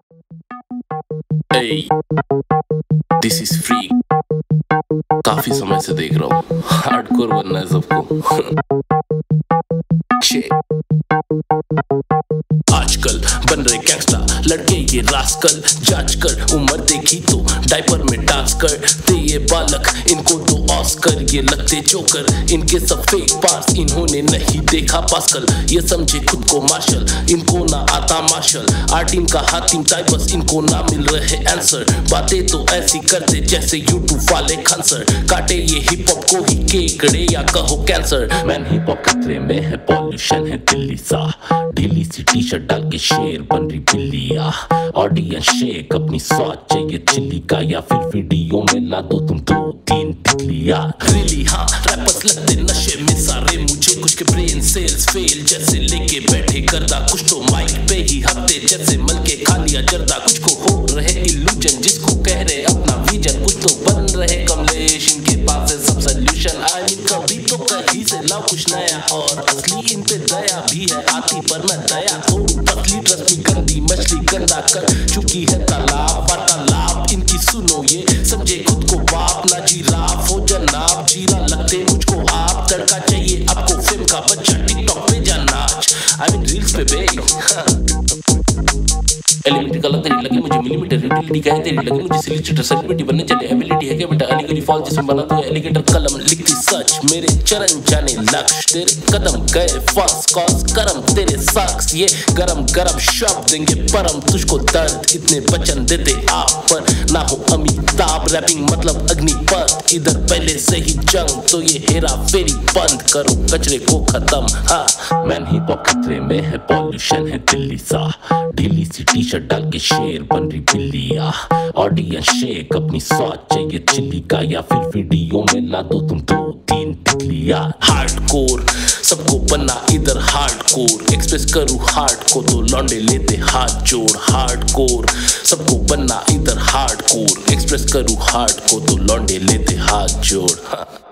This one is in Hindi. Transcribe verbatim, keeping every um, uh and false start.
Hey, this is FReAK। काफी समय से देख रहा हूँ, हार्डकोर बनना है सबको। आजकल बन रहे गैंगस्टा लड़के ये रास्कल, जांच कर उम्र देखी तो डायपर में डांस करते ये बालक, इनको दो ऑस्कर, ये लगते जोकर, इनके सब फेक पास, इन्होंने नहीं देखा पास्कल, ये समझे खुद को मार्शल, इनको ना आता मार्शल आर्ट, इनका हातिम टाइपस, इनको ना मिल रहे आंसर, बातें तो ऐसी करते जैसे यूट्यूब वाले खानसर, काटे ये हिप हॉप को ही केकड़े या कहो कैंसर। मैन हिप हॉप खतरे में है, पॉल्यूशन है दिल्ली सा, ढीली सी टी शर्ट डाल के शेर बन रही बिल्लिया, ऑडियंस शेक अपनी स्वाद चाहिए चिल्ली का, या फिर वीडियो में ला दो तुम दो तीन टिकलिया। रियली हाँ, रैपर्स लगते नशे में सारे, मुझे कुछ के ब्रेन सेल्स फेल जैसे लेके बैठे गर्दा, कुछ तो माइक पे ही हफ्ते जैसे मल के खा लिया जर्दा, कुछ को हो रहे इल्यूजन जिसको कह रहे अपना विजन, कुछ तो बन रहे कमलेश, इनके पास है सब सोल्यूशन। आई मीन कभी तो कहीं से लाओ कुछ नया, और असली इन पे दया भी है आती, पर मैं दया थोड़ी पतली रस्मी गंदी मछली गंदा कर चुकी है तालाब, वार्तालाप इनकी सुनो ये समझे खुद को बाप, ना जिराफ हो जनाब, जीरा लगते मुझको आप, तड़का चाहिए आपको फिल्म का बच्चा, टिकटॉक पे जा नाच, आई मीन रील्स पे बे। एलिमेंट्री कलर तेरी लगी मुझे, मिलीमीटर यूटिलिटी का है तेरी लगी मुझे, सिलिसिटर सेलिब्रिटी बनने चले एबिलिटी है क्या बेटा, अलीगढ़ी फॉल जिसमें बना तो एलिगेटर कलम लिखती सच, मेरे चरण जाने लक्ष्य, तेरे कदम गए फर्स्ट कॉस करम, तेरे साक्स ये गरम गरम शब्द देंगे परम, तुझको दर्द इतने वचन देते आप, पर ना हो अमिताभ, रैपिंग मतलब अग्निपथ, इधर पहले से ही जंग, तो ये हेरा फेरी बंद करो, कचरे को खत्म। हाँ, मैन हिप हॉप खतरे में है, पॉल्यूशन है दिल्ली सा, ढीली सी टी शर्ट डाल के शेर बन रही बिल्लिया, ऑडियंस शेक अपनी स्वाद चाहिए चिल्ली का, या फिर वीडियो में ला दो तुम दो तीन टिकलिया। हार्डकोर सबको बनना इधर हार्डकोर, एक्सप्रेस करूँ हार्ड को तो लौंडे लेते हाथ जोड़, हार्डकोर सबको बनना इधर हार्डकोर, एक्सप्रेस करूँ हार्ड को तो लौंडे लेते हाथ जोड़। हाँ।